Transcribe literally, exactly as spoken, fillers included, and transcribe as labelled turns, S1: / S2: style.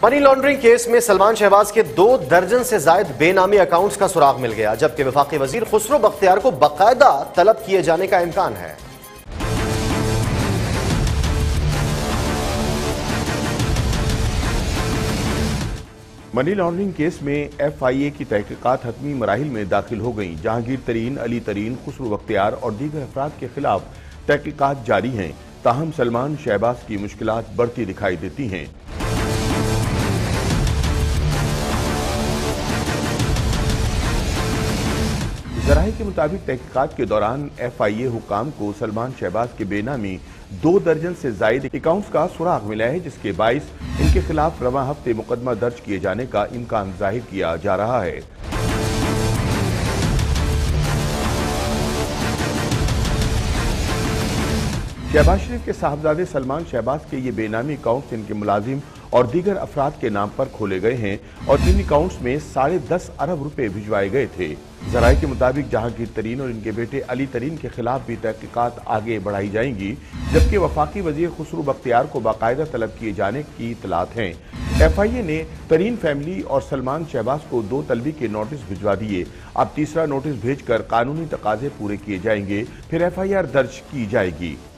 S1: Money laundering case में सलमान शहबाज के दो दर्जन से जायद बेनामी अकाउंट्स का सुराग मिल गया, जबकि वफाकी वजीर खुसरो बख्तियार को बाकायदा तलब किए जाने का इम्कान है।
S2: मनी लॉन्ड्रिंग केस में एफ आई ए की तहकीकात हतमी मराहिल में दाखिल हो गई। जहांगीर तरीन, अली तरीन, खुसरो बख्तियार और दीगर अफराद के खिलाफ तहकीकात जारी हैं। ताहम सलमान शहबाज की मुश्किलात बढ़ती दिखाई देती हैं। जराये के मुताबिक तहकीकात के दौरान एफ आई ए हुकाम को सलमान शहबाज के बेनामी दो दर्जन से जायद अकाउंट्स का सुराग मिला है, जिसके बाइस इनके खिलाफ रवा हफ्ते मुकदमा दर्ज किए जाने का इम्कान जाहिर किया जा रहा है। शहबाज शरीफ के साहबजादे सलमान शहबाज के ये बेनामी अकाउंट्स इनके मुलाजिम और दीगर अफराद के नाम पर खोले गए हैं और इन अकाउंट्स में साढ़े दस अरब रुपए भिजवाए गए थे। जराये के मुताबिक जहांगीर तरीन और इनके बेटे अली तरीन के खिलाफ भी तहकीकात आगे बढ़ाई जाएंगी, जबकि वफाकी वजीर खुसरो बख्तियार को बाकायदा तलब किए जाने की इतलात हैं। एफ आई ए ने तरीन फैमिली और सलमान शहबाज को दो तलबी के नोटिस भिजवा दिए। अब तीसरा नोटिस भेजकर कानूनी तकाजे पूरे किए जाएंगे, फिर एफ आई आर दर्ज की जाएगी।